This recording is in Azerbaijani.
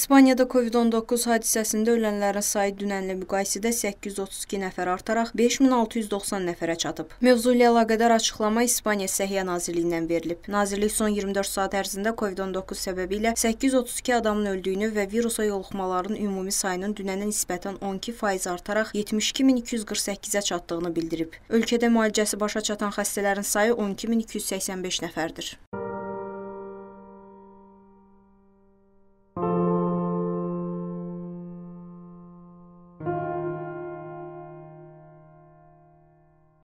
İspaniyada COVID-19 hadisəsində ölənlərin sayı dünənlə müqayisədə 832 nəfər artaraq 5690 nəfərə çatıb. Mövzu ilə əlaqədar açıqlama İspaniya Səhiyyə Nazirliyindən verilib. Nazirlik son 24 saat ərzində COVID-19 səbəbilə 832 adamın öldüyünü və virusa yoluxmaların ümumi sayının dünənə nisbətən 12% artaraq 72248-ə çatdığını bildirib. Ölkədə müalicəsi başa çatan xəstələrin sayı 12285 nəfərdir.